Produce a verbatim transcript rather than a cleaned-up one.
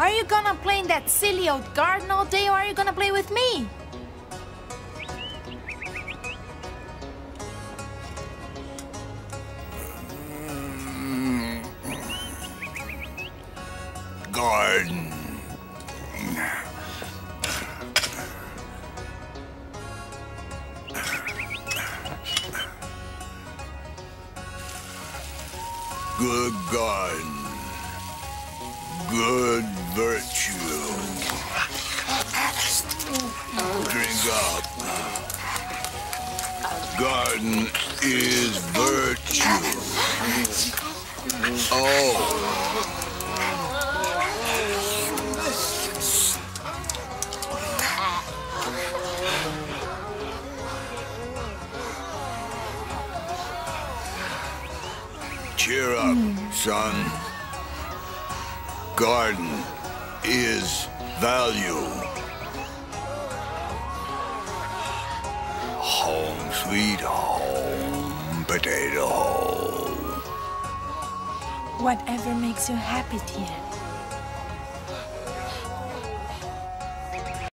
Are you gonna play in that silly old garden all day, or are you gonna play with me? Garden. Good garden. Good virtue. Drink up. Garden is virtue. Oh. Cheer up, son. Garden is value. Home sweet home, potato. Whatever makes you happy, dear.